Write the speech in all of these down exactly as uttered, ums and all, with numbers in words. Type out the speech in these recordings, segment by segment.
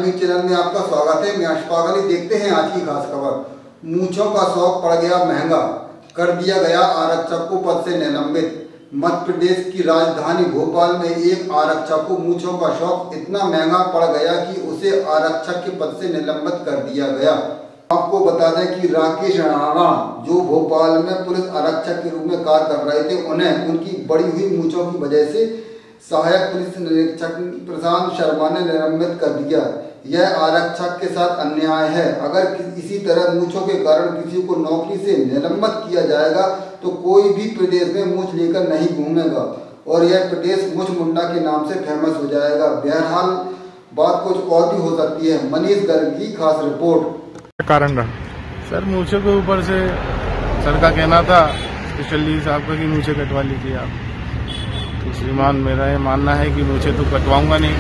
News channel में आपका स्वागत है। मैं अशफाक अली। देखते हैं आज की खास खबर। मूंछों का शौक पड़ गया महंगा, कर दिया गया आरक्षक को पद से निलंबित। मध्य प्रदेश की राजधानी भोपाल में एक आरक्षक को मूंछों का शौक इतना महंगा पड़ गया कि उसे आरक्षक के पद से निलंबित कर दिया गया। आपको बता दें कि राकेश राणा जो भोपाल में पुलिस आरक्षक के रूप में कार्य कर रहे थे, उन्हें उनकी बढ़ी हुई मूंछों की वजह से सहायक पुलिस निरीक्षक प्रशांत शर्मा ने निलंबित कर दिया। यह आरक्षक के साथ अन्याय है। अगर इसी तरह मूंछों के कारण किसी को नौकरी से निलंबित किया जाएगा तो कोई भी प्रदेश में मूंछ लेकर नहीं घूमेगा और यह प्रदेश मूंछ मुंडा के नाम से फेमस हो जाएगा। बहरहाल बात कुछ और भी हो सकती है। मनीष गर्ग की खास रिपोर्ट। कारण रहा सर, मूंछों के ऊपर से सर का कहना था स्पेशली साहब का कि मूंछें कटवा लीजिए आप। तो श्रीमान मेरा ये मानना है कि मूंछें तो कटवाऊंगा नहीं,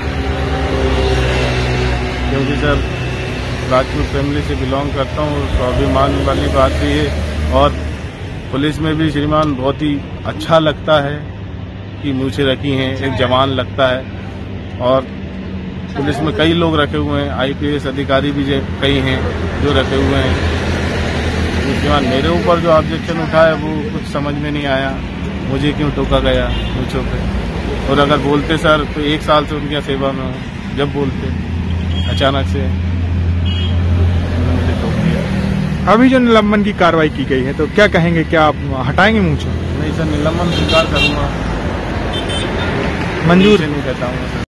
क्योंकि सर राजपूत फैमिली से बिलोंग करता हूँ। स्वाभिमान वाली बात भी है और पुलिस में भी श्रीमान बहुत ही अच्छा लगता है कि मूंछें रखी हैं, एक जवान लगता है। और पुलिस में कई लोग रखे हुए हैं, आईपीएस अधिकारी भी कई हैं जो रखे हुए हैं। श्रीमान मेरे ऊपर जो ऑब्जेक्शन उठा है वो कुछ समझ में नहीं आया, मुझे क्यों टोका गया मूंछों पे। और अगर बोलते सर तो एक साल से उनकी सेवा में हूँ, जब बोलते अचानक से मुझे टोक दिया। अभी जो निलंबन की कार्रवाई की गई है तो क्या कहेंगे, क्या आप हटाएंगे मूंछों? नहीं सर, निलंबन स्वीकार करूंगा, मंजूर नहीं कहता हूँ।